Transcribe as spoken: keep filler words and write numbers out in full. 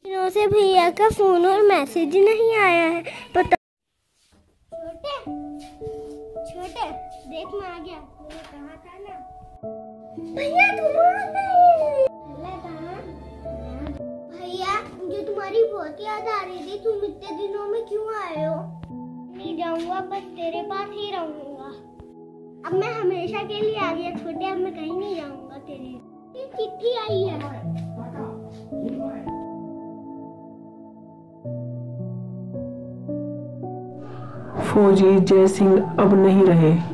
दिनों से भैया का फोन और मैसेज नहीं आया है। पता छोटे छोटे देख मैं आ गया। मैंने कहा था ना भैया तुम आ गए। भैया मुझे तुम्हारी बहुत याद आ रही थी। तुम इतने दिनों में क्यों आए हो? नहीं जाऊंगा, बस तेरे पास ही रहूंगा। अब मैं हमेशा के लिए आ गया छोटे, अब मैं कहीं नहीं जाऊंगा तेरे। ये चिट्ठी आई है। फौजी जय सिंह अब नहीं रहे।